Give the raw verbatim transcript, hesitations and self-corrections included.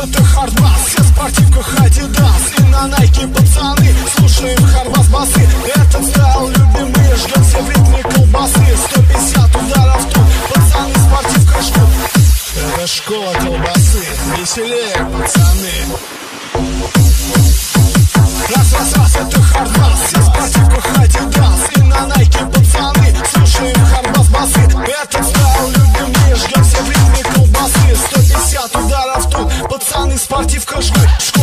это хардбас, все в спортивках Adidas и на Nike пацаны. Слушаем хардбас басы, этот стайл любимый, ждем все в ритме колбасы. Сто пятьдесят ударов тут, пацаны в спортивках ждут. Это школа колбасы, веселее, пацаны. Раз, раз, раз, это хардбас, все в спортивках Adidas и на Nike пацаны. Слушаем хардбас басы, этот стайл любимый, ждем все в ритме колбасы. Сто пятьдесят ударов тут, пацаны в спортивках жгут.